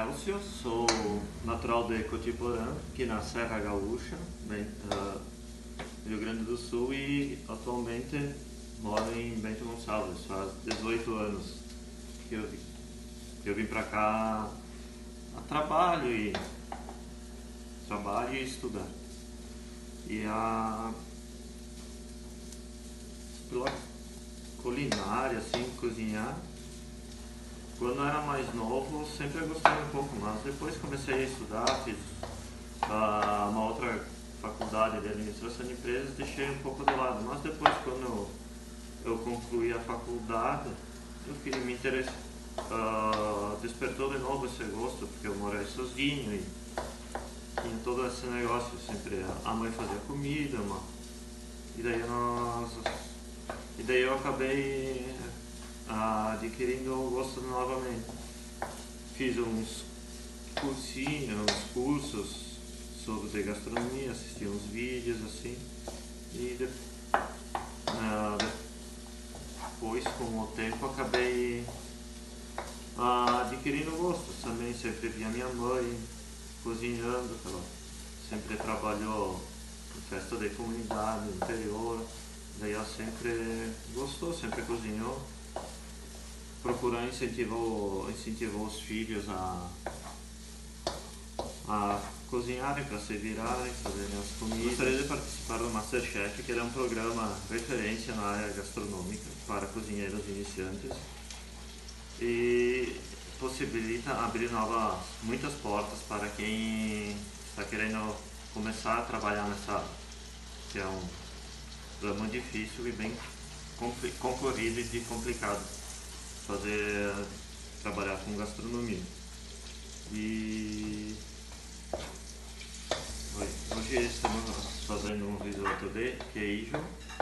Elcio, sou natural de Cotiporã, aqui na Serra Gaúcha, Rio Grande do Sul, e atualmente moro em Bento Gonçalves. Faz 18 anos que eu vim pra cá a trabalho e estudar. E pela culinária, assim, cozinhar, quando eu era mais novo, sempre gostei um pouco, mas depois comecei a estudar, fiz uma outra faculdade de administração de empresas, deixei um pouco de lado. Mas depois, quando eu concluí a faculdade, eu fiquei, me interessei, despertou de novo esse gosto, porque eu morei sozinho e tinha todo esse negócio, sempre a mãe fazia comida, e daí eu acabei adquirindo o gosto novamente. Fiz uns cursinhos, uns cursos sobre gastronomia, assisti uns vídeos assim, e depois, com o tempo, acabei adquirindo gosto. Também sempre vi a minha mãe cozinhando, ela sempre trabalhou em festa de comunidade, no interior, daí ela sempre gostou, sempre cozinhou. Procurou incentivou os filhos a cozinharem, para se virarem, fazerem as comidas. Gostaria de participar do Masterchef, que é um programa referência na área gastronômica para cozinheiros iniciantes e possibilita abrir muitas portas para quem está querendo começar a trabalhar nessa área, que é um ramo difícil e bem concorrido e complicado trabalhar com gastronomia. E hoje estamos fazendo um risoto de queijo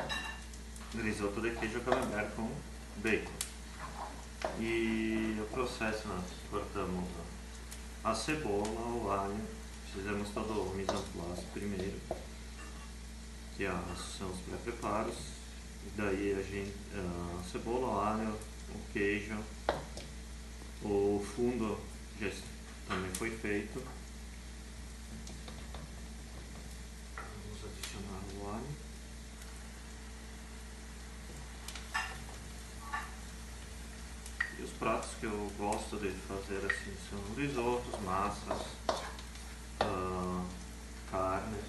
camembert com bacon. E o processo, nós cortamos a cebola, o alho, fizemos todo o mise en place primeiro, que são os pré-preparos. Daí a cebola, o alho, o queijo, o fundo já também foi feito. Vamos adicionar o alho. E os pratos que eu gosto de fazer assim são risotos, massas, carnes.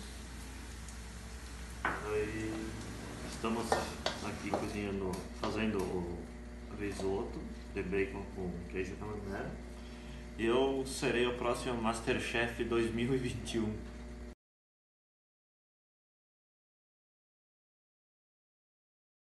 Aí estamos aqui fazendo o risoto de bacon com queijo camembert. E eu serei o próximo Masterchef 2021.